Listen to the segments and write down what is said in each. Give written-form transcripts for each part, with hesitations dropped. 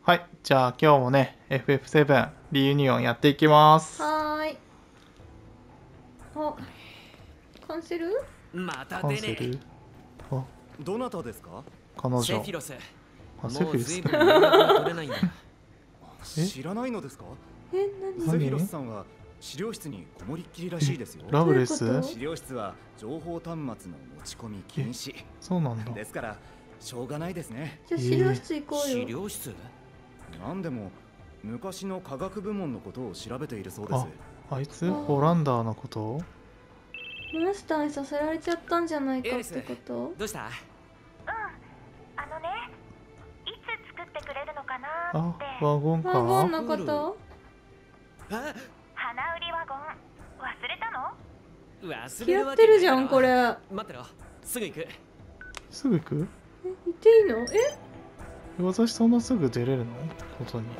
はい、じゃあ今日もね、FF7 リユニオンやっていきます。 はーい。あ、キャンセル？ またキャン出ねセル。あ、 どなたですか？ 彼女。 セフィロス。 あ、セもうフィロス。 随分連絡が取れないんだ。 え知らないのですか？ 何？ セフィロスさんは資料室にこもりっきりらしいですよ。 ラブレスどういうこと資料室は情報端末の持ち込み禁止そうなんだ。 ですからしょうがないですね。 じゃあ資料室行こうよ。 資料室？ なんでも昔の科学部門のことを調べているそうです。 あいつホランダーのこと？ モンスターにさせられちゃったんじゃないかってこと？ どうした？ いつ作ってくれるのかなあって。、 ワゴンワゴンか。 のこと？ あ、 花売りワゴン忘れたの？ 忘れるやっわけないだろてるじゃんこれ。 待ってろ、すぐ行く。 すぐ行く？ 行っていいの？ 私そんなすぐ出れるの？ことに。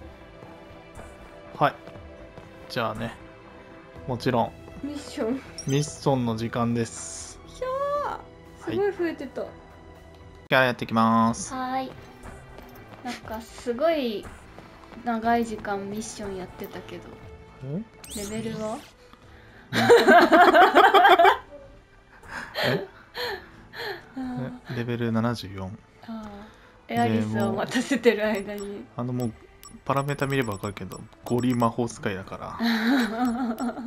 はい。じゃあね、もちろんミッション。 ミッションの時間です。 すごい増えてた。 じゃあやっていきます。 はーい。なんかすごい長い時間ミッションやってたけど、 え？ レベルは？ レベル74。 エアリスを待たせてる間に。 もうパラメータ見ればわかるけどゴリ魔法使いだから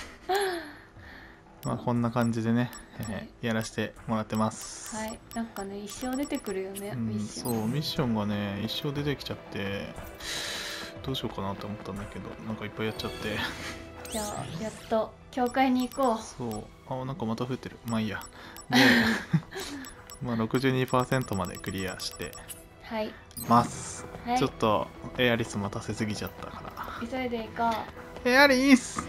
まあこんな感じでね、やらせてもらってます。 はい。なんかね、一生出てくるよね、ミッション。 そうミッションがね一生出てきちゃってどうしようかなと思ったんだけどなんかいっぱいやっちゃってじゃあやっと教会に行こそうなんかまた増えてる、まあいいや。でまあ 62% までクリアしてう。はい。 ます、 はい。 ちょっとエアリス待たせすぎちゃったから急いで行こエアリス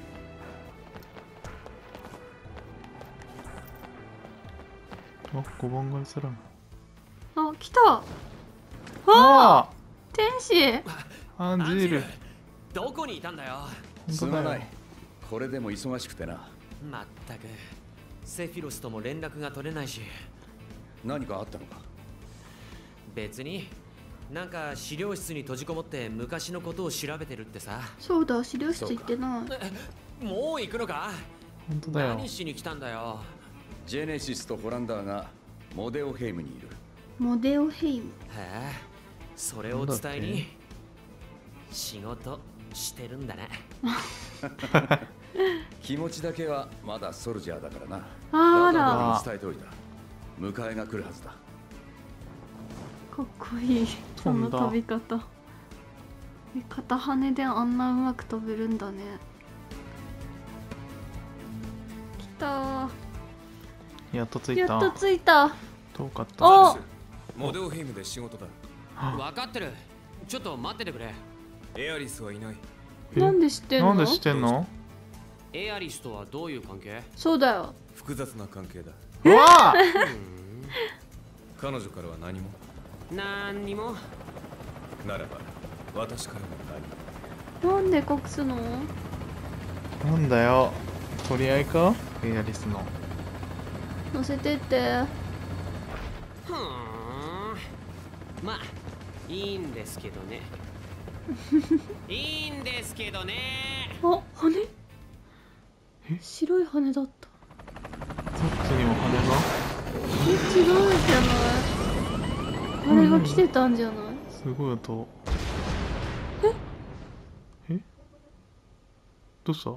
5番街すらう。あ、来た。 あ天使。 アンジールどこにいたんだよ。 すまない。これでも忙しくてな。 まったくセフィロスとも連絡が取れないし。 何かあったのか？ 別になんか資料室に閉じこもって昔のことを調べてるってさ。 そうだ、資料室行ってない。 もう行くのか？ 本当だよ。 何しに来たんだよ。 ジェネシスとホランダーがモデオヘイムにいる。 モデオヘイム。 へえ、それを伝えに仕事してるんだね。 気持ちだけはまだソルジャーだからな。 あだからら、 伝えておいた。迎えが来るはずだ。 かっこいい。その飛んだ飛び方。片羽であんなうまく飛べるんだね。来たー。 やっと着いた。 やっと着いた。 遠かった。 お、 モデオヘイムで仕事だ。 分かってる。ちょっと待っててくれ。 エアリスはいない。 なんで知ってんの？ なんで知ってんの？ エアリスとはどういう関係？ そうだよ。 複雑な関係だ。 うわ彼女からは何も。 なんにも。 ならば私からも何も。 なんで隠すの？ なんだよ取り合いかエアリスの。 乗せてって。 ふーん。まあいいんですけどね。いいんですけどね。 あ、羽？ え、 白い羽だった。 そっちにも羽違うじゃない。羽が来てたんじゃない？ がすごい音。えどうした？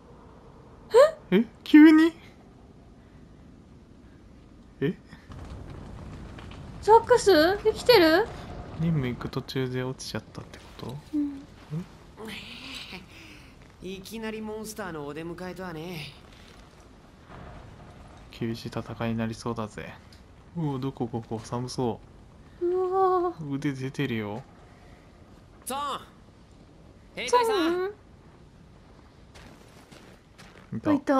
急にサックス生きてる？ 任務行く途中で落ちちゃったってこと？ いきなりモンスターのお出迎えとはね。 厳しい戦いになりそうだぜ。どこここ寒そうわう。腕出てるよ。 ゾーン兵そう隊さん。 いたいた。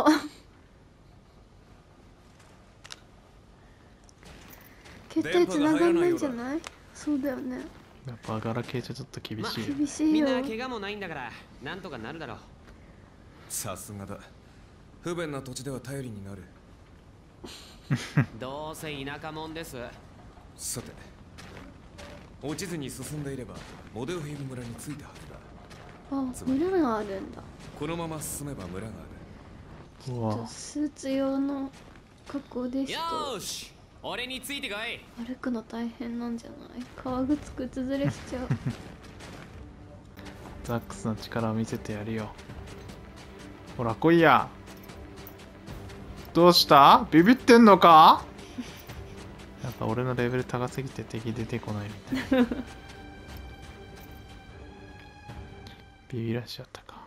決定つながんないんじゃない？そうだよね。 やっぱガラケーじゃちょっと厳しいよ。 厳しいみんよ。 な怪我もないんだからなんとかなるだろう。 さすがだ。不便な土地では頼りになる。 どうせ田舎もんです。 さて、 落ちずに進んでいればモデオヘイム村に着いたはずだ。 あ、村があるんだ。 このまま進めば村がある。 うわ、 スーツ用の格好ですよとーし、俺についてこい。 歩くの大変なんじゃない？革靴靴ずれしちゃう。 ザックスの力を見せてやるよ。ほら来いや。どうした？ビビってんのか？やっぱ俺のレベル高すぎて敵出てこないみたいな。ビビらしちゃったか。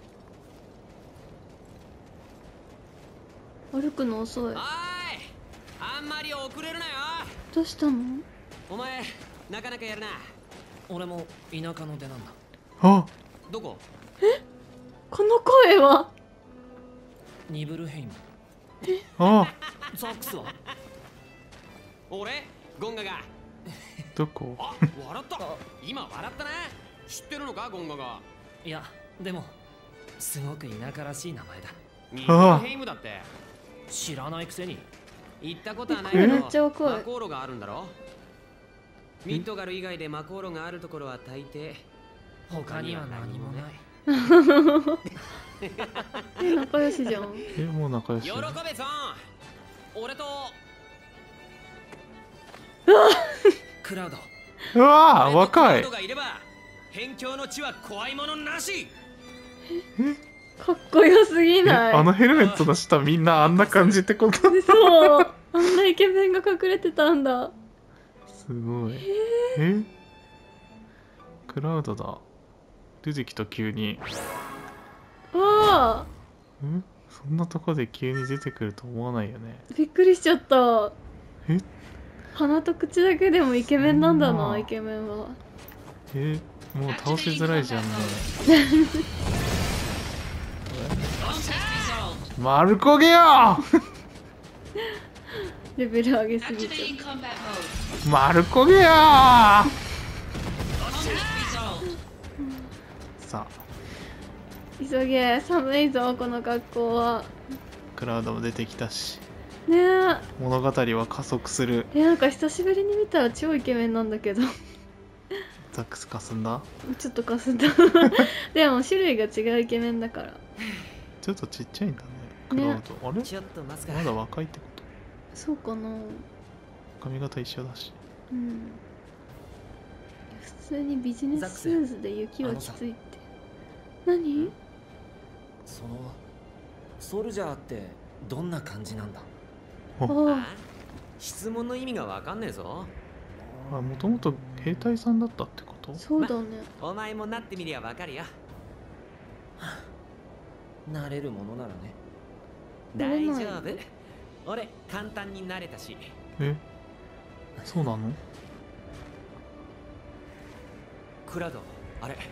歩くの遅い。 おい、あんまり遅れるなよ。 どうしたの？ お前なかなかやるな。 俺も田舎の出なんだ。 あ、 どこ？ この声は。 ニブルヘイム。 あ、 ザックスは？ 俺ゴンガが。 どこ？ あ、笑った。今笑ったな。知ってるのかゴンガが。 いや、でもすごく田舎らしい名前だ。 ニブルヘイムだって。 知らないくせに。 行ったことはないけど、 めっちゃ若いマコーロがあるんだろ。ミッドガル以外でマコーロがあるところは大抵他には何もない。 仲良しじゃん。 もう仲良し。 喜べさん。俺とクラウド。 うわー、若い俺とクラウド。がいれば辺境の地は怖いものなし。 かっこよすぎない？ あのヘルメットの下みんなあんな感じってこと？ そう。あんなイケメンが隠れてたんだ。 すごい。クラウドだ。出てきた急に。 ああ、 そんなとこで急に出てくると思わないよね。 びっくりしちゃった。 え？ 鼻と口だけでもイケメンなんだな、 そんなイケメンは。 もう倒しづらいじゃんね。丸焦げよ。 レベル上げすぎちゃう。 丸焦げよ。さあ、 急げ、寒いぞこの格好は。 クラウドも出てきたし、 ねえ。 物語は加速する。 なんか久しぶりに見たら超イケメンなんだけど。 ザックスかすんだ。 ちょっとかすんだ。でも種類が違うイケメンだから。 ちょっとちっちゃいんだね、クラウド。あれちょっと待つか。 まだ若いってこそうかな。 と？髪型一緒だし。 うん。普通にビジネスシューズで雪はきついって。何？ そのソルジャーってどんな感じなんだ？ ああ、質問の意味がわかんねえぞ。 あ、もともと兵隊さんだったってこと？ そうだね。 お前もなってみりゃわかるよ。 慣れるものならね。 大丈夫。俺簡単になれたし。 そうなの？ クラウド、あれ。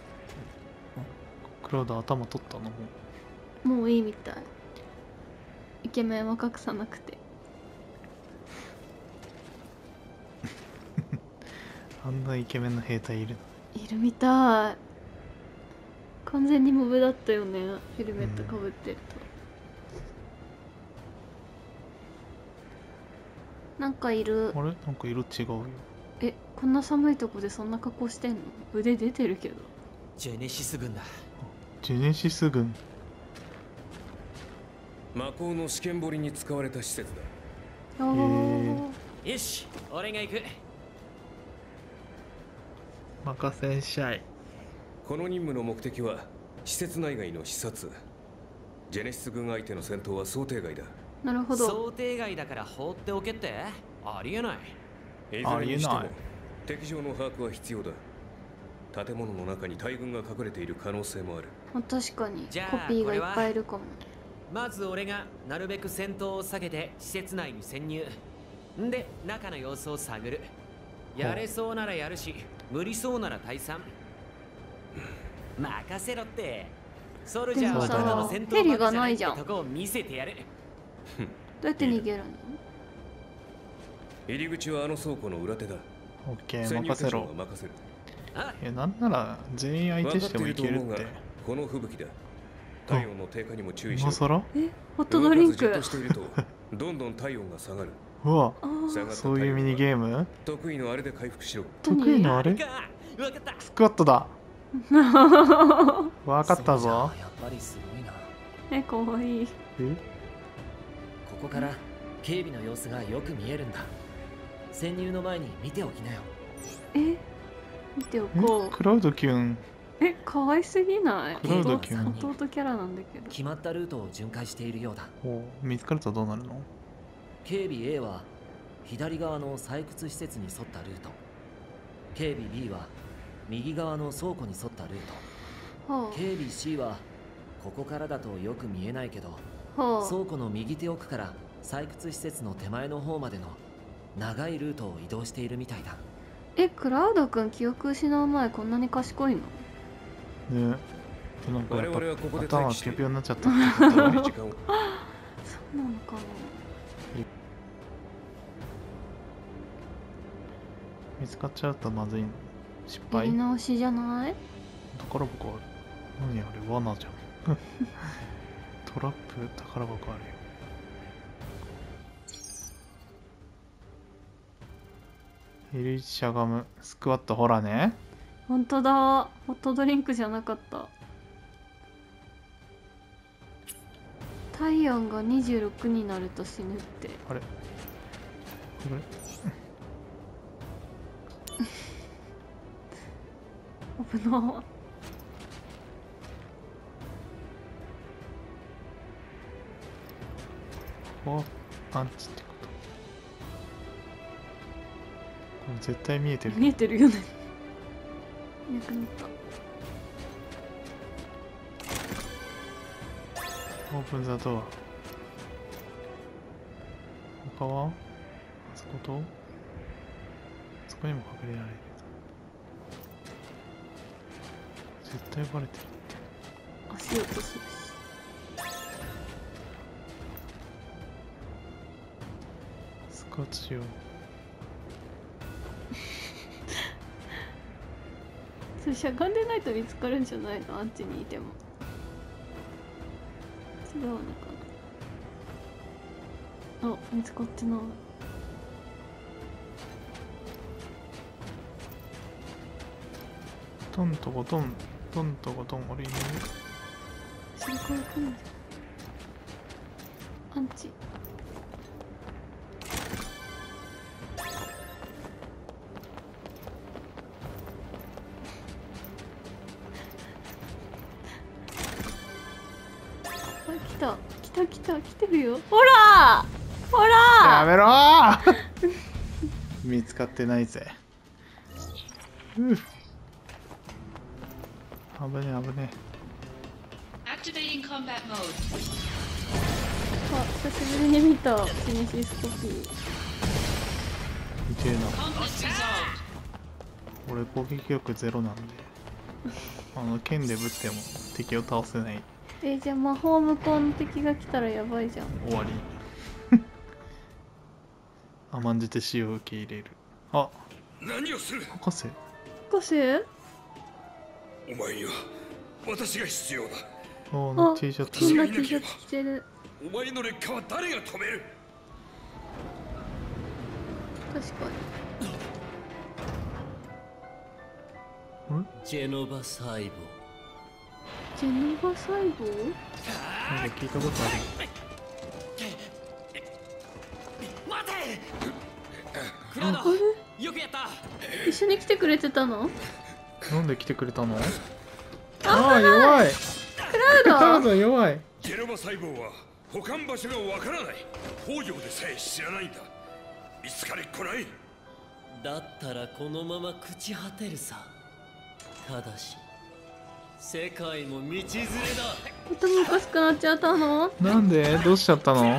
クラウド頭取ったの？ もういいみたい。イケメンは隠さなくて。 あんなイケメンの兵隊いるいるみたい。完全にモブだったよね、ヘルメットかぶってると。なんかいる。 あれ？なんか色違うよ。 こんな寒いとこでそんな格好してんの？腕出てるけど。 ジェネシス軍だ。 ジェネシス軍。 魔法の試験堀に使われた施設だ。 よし、俺が行く。 任せんしゃい。 この任務の目的は施設内外の視察。ジェネシス軍相手の戦闘は想定外だ。 なるほど。 想定外だから放っておけってありえない。 いずれにしてもありえない敵情の把握は必要だ。建物の中に大軍が隠れている可能性もある。 確かにじゃあコピーがいっぱいいるかも。 まず俺がなるべく戦闘を避けて施設内に潜入。んで中の様子を探る。やれそうならやるし、無理そうなら退散。任せろって。ソルジャーはただの戦闘ヘリがないじゃん。 とこを見せてやる。 どうやって逃げるの？ 入り口はあの倉庫の裏手だ。 オッケー、 潜入任せろ手順は任せる。 なんなら全員相手してもいけるって。 この吹雪だ。体温の低下にも注意しろ。 今更？ ホットドリンク。 動かずじっとしているとどんどん体温が下がる。 うわ、 あー下がったそういうミニゲーム。 得意のあれで回復しろ。 得意のあれかわかった。 スクワットだ。わかったぞ。 やっぱりすごいな。 え、かわいい。 え、 ここから警備の様子がよく見えるんだ。潜入の前に見ておきなよ。 え、見ておこクラウドキュン。 う。え、可愛すぎない？ クラウドキュン弟キャラなんだけど。 決まったルートを巡回しているようだ。 お、見つかるとどうなるの？ 警備 A は左側の採掘施設に沿ったルート、警備 B は右側の倉庫に沿ったルート、 ほう警備 C はここからだとよく見えないけど、 ほう。 倉庫の右手奥から採掘施設の手前の方までの長いルートを移動しているみたいだ。 え、クラウドくん記憶失う前こんなに賢いの？ ね。なんかやっ我々はここでぱ頭待機してるピョピョになっちゃったってこと。 時間を。 そうなのかな？ 見つかっちゃうとまずいの。失や敗。 り直しじゃない？ 宝箱ある。何あれ、罠じゃん。トラップ、宝箱あるよ。L1 しゃがむ、スクワット、ほらね。 ほんとだ。ホットドリンクじゃなかった。体温が26になると死ぬって。 あれこれ危な。 お、パンチってこと。これ絶対見えてる。 見えてるよね。いなくなった。 オープンザドア。他はあそことあそこにも隠れられる。絶対バレてる。 足音するし。 スカッチしよう。 それしゃがんでないと見つかるんじゃないの？あっちにいても。違うのかな。あ、見つかってない。 トントコトン、トントコトン、俺いる。 それから来るんじゃん。アンチ。あ、来た来てるよ。ほらほら。 やめろー見つかってないぜ。危ねえ危ねあ、久しぶりに見たジェネシスコピー。 え。見てえな。俺攻撃力ゼロなんで剣でぶっても敵を倒せない。 じゃあ魔法無効の敵が来たらやばいじゃん。 終わり甘んじて死を受け入れる。あ、 何をする？ 博士。 博士？ お前には私が必要だ。 あ、 T シャツ。 こんな T シャツ着てる。 お前の劣化は誰が止める？ 確かジェノバ細胞。 に。ジェノバ細胞？ なんか聞いたことある。 待て。クラウド、 あれ？ よくやった。 一緒に来てくれてたの？ なんで来てくれたの？ああ、弱い。 クラウド？ クラウド弱い。 ジェノバ細胞は保管場所がわからない。北条でさえ知らないんだ。見つかりっこない。 だったらこのまま朽ち果てるさ。ただし世界も道連れだ。 頭おかしくなっちゃったの？ なんで？どうしちゃったの？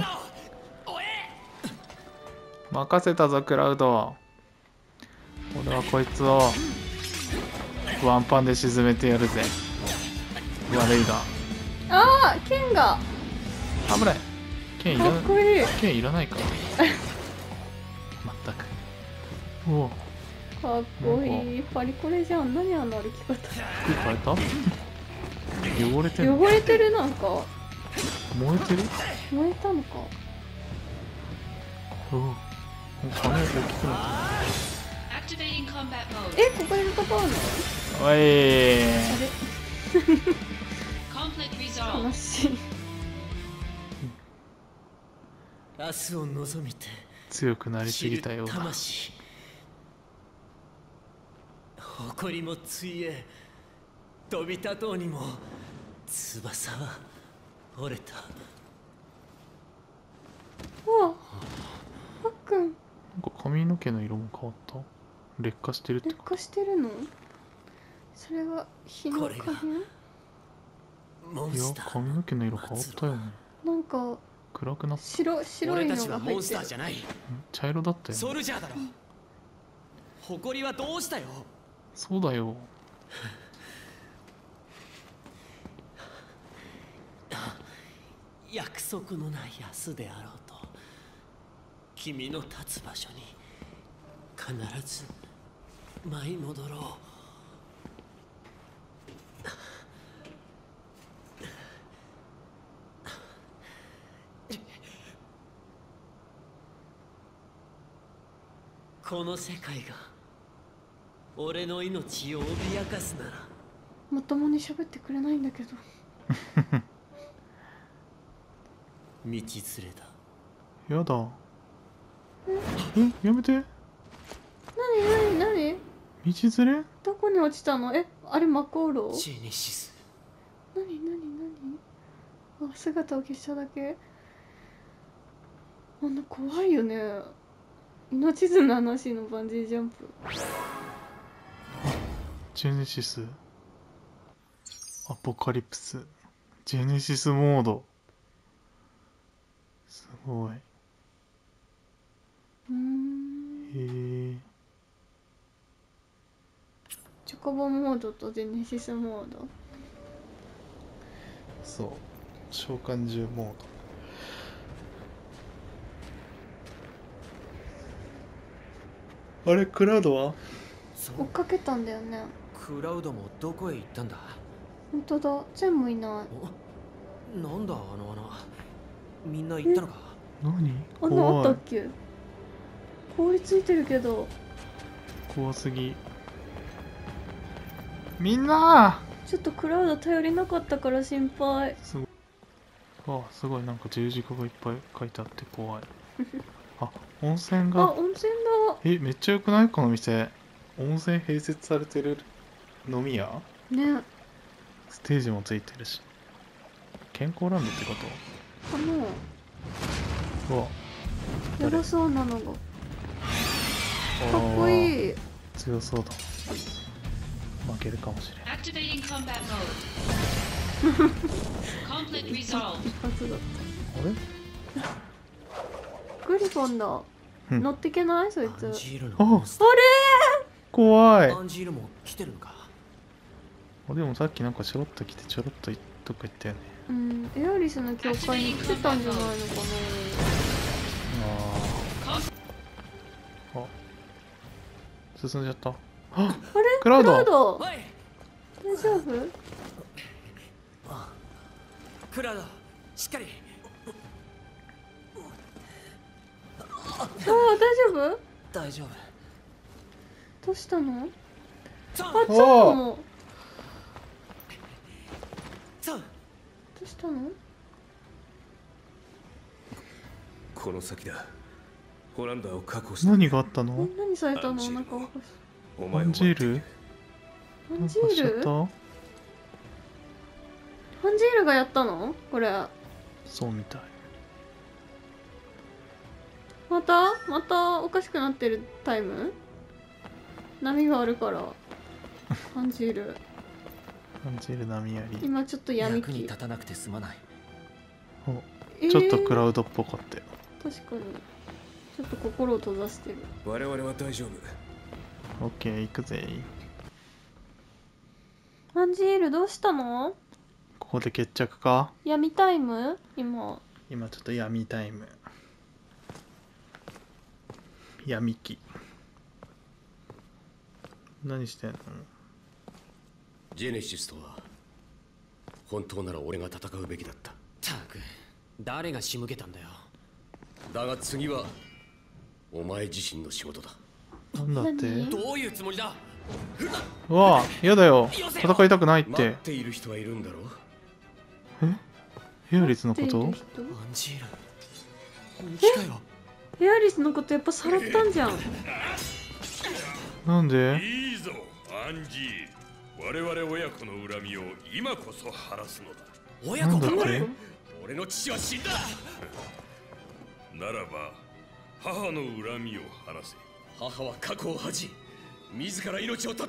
任せたぞクラウド。俺はこいつをワンパンで沈めてやるぜ。悪いがあー、剣が危ない。剣いらかっこいい。 剣いらないかまったく。おお、 かっこいい。パリコレじゃん。何あの歩き方。 服変えた？汚れてる。 汚れてる。なんか燃えてる。 燃えたのか。 おお、 羽大きくなっえ、ここで戦うの？ た。おい悲しい。 明日を望みて強くなりすぎたようだ。 魂、誇りもついえ、飛び立とうにも翼は折れた。 うわ、あっくんなんか髪の毛の色も変わった。劣化してるって劣化してるの？それは日の加減？ いやモンスター髪の毛の色変わったよね。 なんか暗くなった。 白いの俺たちはが入ってるモンスター。じゃない茶色だったよね。 ソルジャーだろ。誇りはどうしたよ。 そうだよ。 約束のない明日であろうと、君の立つ場所に必ず舞い戻ろう。この世界が俺の命を脅かすなら。 まともに喋ってくれないんだけど。 道連れだ。 やだ。やめて。 なに道連れ？ どこに落ちたの？え、あれマコーロ？ ジェネシス。 なにあ、姿を消しただけ？あんな怖いよね。命綱なしのバンジージャンプ。 ジェネシス。アポカリプス。ジェネシスモード。すごい。へえ。 チョコボモードとジェネシスモード。 そう。召喚獣モード。あれクラウドは？ 追っかけたんだよね。 クラウドもどこへ行ったんだ。 本当だ、チェンもいない。 なんだあの穴。みんな行ったのか。 何？ 穴あった怖い。 っけ？凍りついてるけど。 怖すぎ。みんなちょっとクラウド頼りなかったから心配。 すごい。あ、すごいなんか十字架がいっぱい書いてあって怖い。あ、温泉あ、 が。 温泉だ。 え、めっちゃ良くないこの店。温泉併設されてる飲み屋？ ね。 ステージもついてるし。健康ランドってこかな。 と？うわ、 やばそうなのが。かっあこーいい。 強そうだ。負けるかもしれん。 一発だっあれ？ た。グリフォンだ。 うん乗ってけないそいつ。 アンジールのあモンスタ怖い。 ー。アンジールも来てるのか。 でもさっきなんかちょろっと来てちょろっとどっか行ったよね。 うん、エアリスの教会に来てたんじゃないのかあ、進んじゃった。あ、 な。あれ？ クラウドクラウド。 おい大丈夫？ クラウドしっかり。 ああ、大丈夫？ 大丈夫。 どうしたの？ ソンあ、ちょっとも。 ソン。 どうしたの？ この先だ。ホランダーを確保した。 何があったの？ 何されたの？ アンジールなんかわかおア前を待っていンジール？ アンジなんかしちゃっール？ た？ アンジールがやったの？これ。 そうみたい。 またおかしくなってるタイム？波があるからアンジールアンジール波あり。 今ちょっと闇役に期。 立たなくてすまない。 ちょっとクラウドっぽかったよ。 確かにちょっと心を閉ざしてる。 我々は大丈夫。 オッケー行くぜ。 アンジールどうしたの？ ここで決着か？ 闇タイム？今今ちょっと闇タイム。闇期。何してんの？ ジェネシスとは本当なら俺が戦うべきだった。 たく誰が仕向けたんだよ。 だが次はお前自身の仕事だ。 なんだって。 何どういうつもりだ。 うわあ、やだよ。戦いたくないっ。 待ってている人はいるんだろう。 ヘアリスのこと？ 待っているアンジール本気かよ。 人エアリスのことやっぱさらったんじゃん。 なんで？ いいぞアンジー。我々親子の恨みを今こそ晴らすのだ。 親子か。 なんだって？ 俺の父は死んだ。 ならば母の恨みを晴らせ。 母は過去を恥じ自ら命を絶った。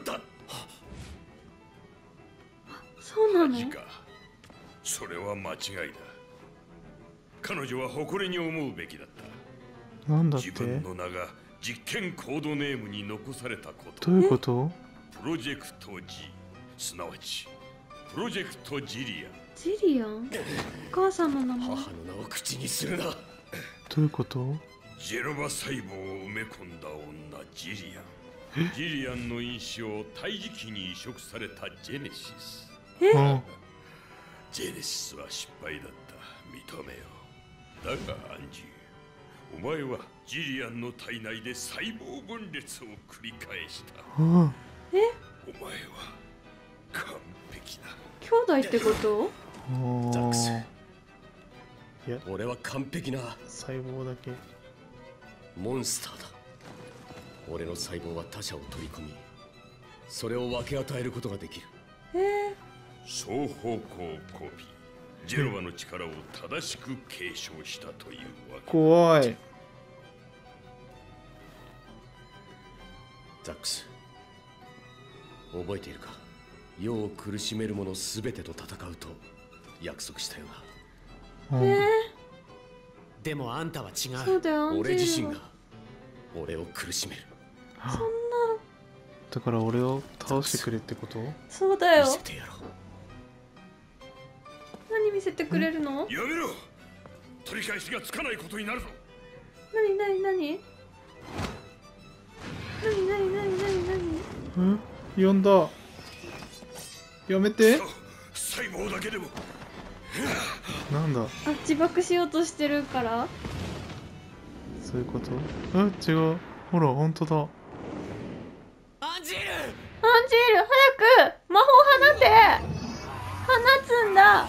そうなの？ マジか。それは間違いだ。彼女は誇りに思うべきだった。 なんだって？ 自分の名が実験コードネームに残されたこと。 どういうこと？ プロジェクト G、すなわちプロジェクトジリア。 ジリアン？お母さんの名前。 母の名を口にするな。 どういうこと？ ジェノバ細胞を埋め込んだ女ジリアン。ジリアンの因子を胎児期に移植されたジェネシス。 うん。 ジェネシスは失敗だった。認めよう。だがアンジー、お前はジリアンの体内で細胞分裂を繰り返した。 うん。 お前は完璧だ。 兄弟ってこと？ ザックス、 いや、 俺は完璧な細胞だけ。 モンスターだ。俺の細胞は他者を取り込み、それを分け与えることができる。 双方向コピー。ジェノバの力を正しく継承したというわけ。 怖い。 ザックス、覚えているか？世を苦しめる者すべてと戦うと約束したよな。 でもあんたは違う。 そうだよ、アンジールは俺自身が俺を苦しめる。 そんな。 だから俺を倒してくれってこと？ そうだよ。 見せてやろう。 何見せてくれるの？ やめろ。取り返しがつかないことになるぞ。 何何何？何何何何何？ ん？呼んだ。やめて。 細胞だけでも。 なんだ？ あ、自爆しようとしてるから？ そういうこと？違う。ほら、ほんとだ。 アンジール。 アンジール、早く魔法放て。放つんだ。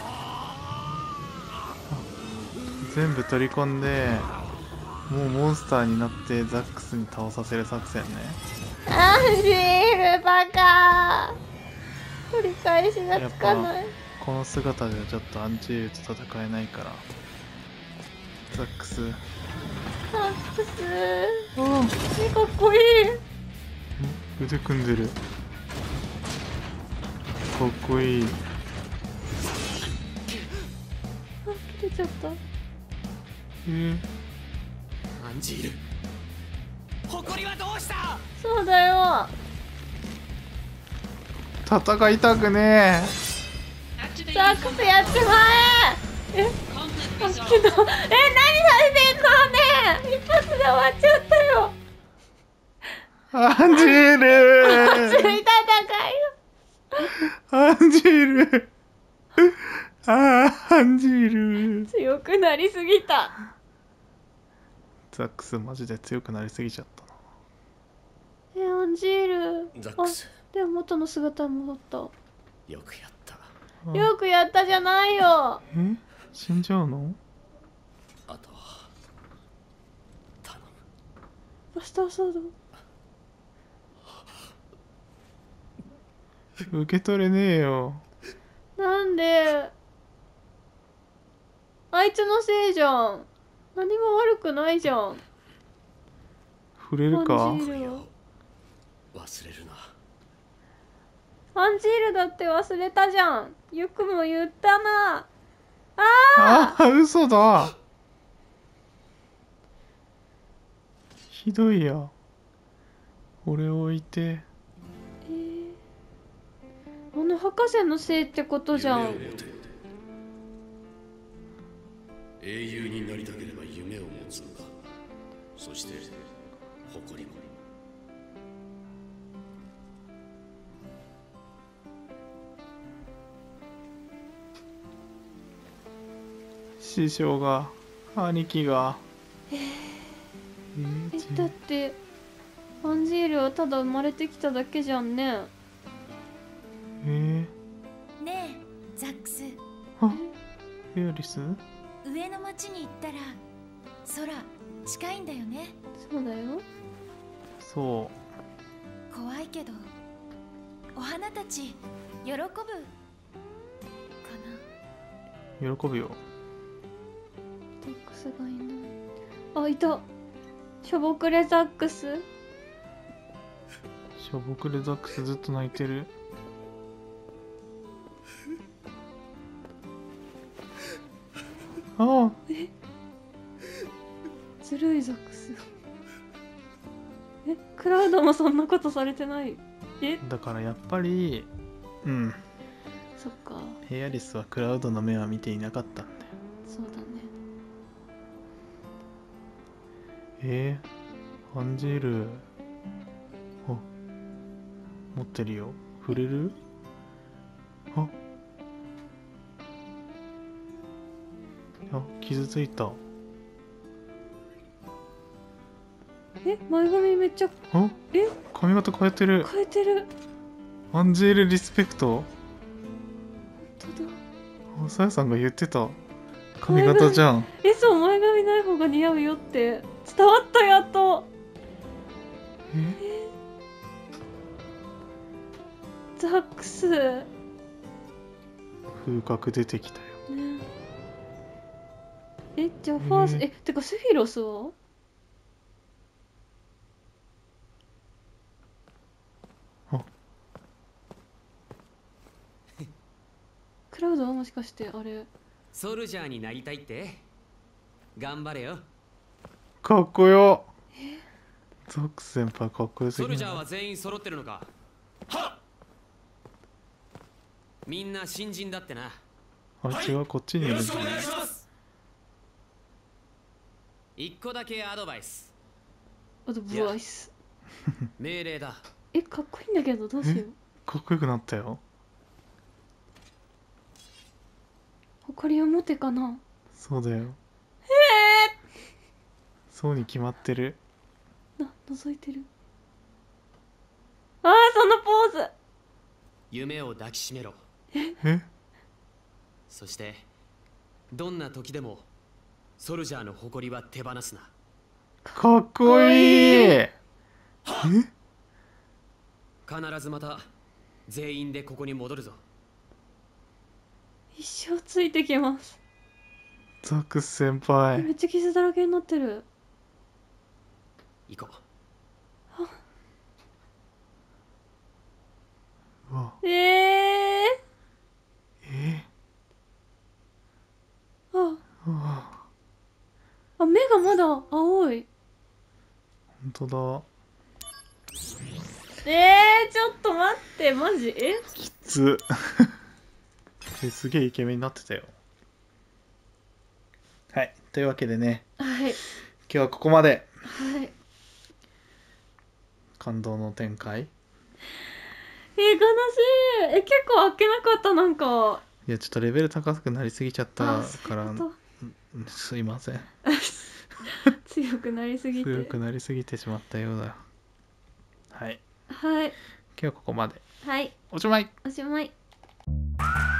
全部取り込んで、もうモンスターになってザックスに倒させる作戦ね。 アンジールバカ。取り返しがつかない。 この姿ではちょっとアンチールと戦えないからザックス。 ザックス、かっこいい。 腕組んでる。かっこいい。 あ、切れちゃった。 アンジール、誇りはどうした？ そうだよ。 戦いたくねザックスやっちまえ。だけど、何されてんのね。一発で終わっちゃったよ。 え。アンジール熱い戦いよ。 アンジールアンジール。 強くなりすぎた。 ザックスマジで強くなりすぎちゃったな。 アンジール。 ザックス、 でも元の姿に戻った。 よくやった。 よくやったじゃないよ。 死んじゃうの？ あとは頼む。 バスターソード。 受け取れねえよ。 なんで？あいつのせいじゃん。何も悪くないじゃん。 触れるか？ アンジールは忘れるな。 アンジールだって忘れたじゃん。よくも言ったな。 嘘だ。ひどいや。俺を置いて。 あの博士のせいってことじゃん。 英雄になりたければ夢を持つんだ。そして誇りも。 師匠が、兄貴が。 だってアンジールはただ生まれてきただけじゃんね。 ねえザックス、 あ、フェアリス？ 上の町に行ったら空近いんだよね。 そうだよ。 そ怖いけどお花たち喜ぶかな。 う。喜ぶよ。 ザックスがいない。あ、いた。しょぼくれザックス。 しょぼくれザックスずっと泣いてる。ああ、 ずるいザックス。クラウドもそんなことされてない。 だからやっぱり、うん、 そっか。 ヘイアリスはクラウドの目は見ていなかったんだよ。 そうだね。 アンジェル、あ、持ってるよ。触れる？あ、傷ついた。 前髪めっちゃ、 あ、髪型変えてる。 変えてる。 アンジェルリスペクト。 本当だ。 あ、さやさんが言ってた髪型じゃん。 そう、前髪ない方が似合うよって伝わった、やっと。ザックス。 風格出てきたよ。 ね。じゃあファースト、てかセフィロスは？クラウドはもしかしてあれソルジャーになりたいって？頑張れよ。 かっこよ。ザックス先輩かっこよすぎる。 ソルジャーは全員揃ってるのか？はっ！みんな新人だってな。 あ、違う、こっちにいるんだね。 一個だけアドバイス。 アドバイス。 命令だ。 かっこいいんだけどどうしよう。 かっこよくなったよ。 誇りを持てかな。 そうだよ。そうに決まってる。 覗いてる。ああ、そのポーズ。 夢を抱きしめろ。そしてどんな時でもソルジャーの誇りは手放すな。 かっこいい。 必ずまた全員でここに戻るぞ。 一生ついてきます。 ザックス先輩。 めっちゃ傷だらけになってる。 行こう。 うわ。 目がまだ青い。 本当だ。 ちょっと待って、マジ？ きつ。すげえイケメンになってたよ。はい、というわけでね、 はい、 今日はここまで。 はい。 感動の展開。 悲しい。結構あっけなかった。なんかいや、ちょっとレベル高くなりすぎちゃったからすいません。 強くなりすぎて。 強くなりすぎてしまったようだ。はい。 はい。 今日はここまで。 はい。 おしまい。 おしまい。